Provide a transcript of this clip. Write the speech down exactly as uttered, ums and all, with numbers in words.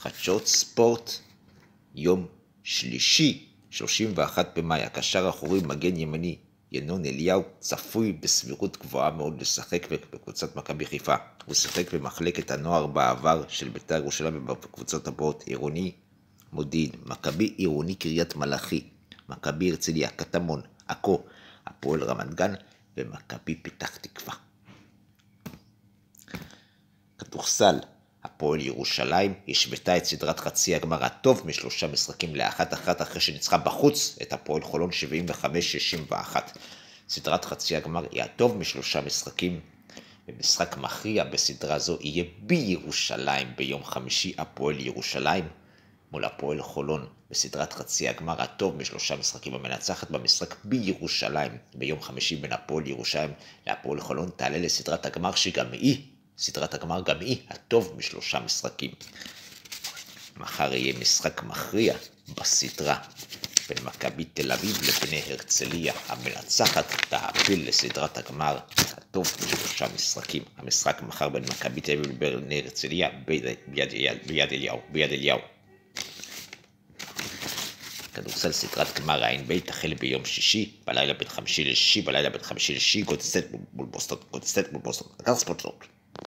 חדשות ספורט, יום שלישי, שלושים ואחד במאי, הקשר האחורי מגן ימני, ינון אליהו, צפוי בסבירות גבוהה מאוד לשחק בקבוצת מכבי חיפה. הוא שיחק במחלקת הנוער בעבר של בית"ר ירושלים בקבוצות הבאות: עירוני מודיעין, מכבי עירוני קריית מלאכי, מכבי הרצליה, קטמון, עכו, הפועל רמת גן ומכבי פתח תקווה. כדורסל, הפועל ירושלים השוותה את סדרת חצי הגמר הטוב משלושה משחקים לאחת אחת אחרי שניצחה בחוץ את הפועל חולון שבעים וחמש שישים ואחת. סדרת חצי הגמר היא הטוב משלושה משחקים, ומשחק מכריע בסדרה זו יהיה בירושלים ביום חמישי. הפועל ירושלים מול הפועל חולון בסדרת חצי הגמר הטוב משלושה משחקים. המנצחת במשחק בירושלים ביום חמישי בין הפועל ירושלים להפועל חולון תעלה לסדרת הגמר שגם היא סדרת הגמר גם היא הטוב משלושה משחקים. מחר יהיה משחק מכריע בסדרה בין מכבי תל אביב לבני הרצליה. המנצחת תעפיל לסדרת הגמר הטוב משלושה משחקים. המשחק מחר בין מכבי תל אביב לבני הרצליה ביד אליהו. ביד אליהו. כדורסל סדרת גמר ה-אן בי איי תחל ביום שישי בלילה בין חמישי לשישי בלילה בין חמישי לשישי גולדן סטייט מול בוסטון. גולדן סטייט מול בוסטון.